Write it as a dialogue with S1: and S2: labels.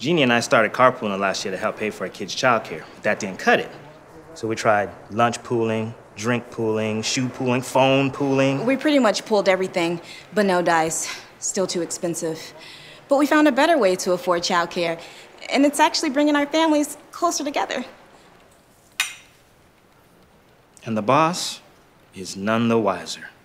S1: Jeannie and I started carpooling last year to help pay for our kids' childcare. That didn't cut it. So we tried lunch pooling, drink pooling, shoe pooling, phone pooling.
S2: We pretty much pooled everything, but no dice. Still too expensive. But we found a better way to afford childcare, and it's actually bringing our families closer together.
S1: And the boss is none the wiser.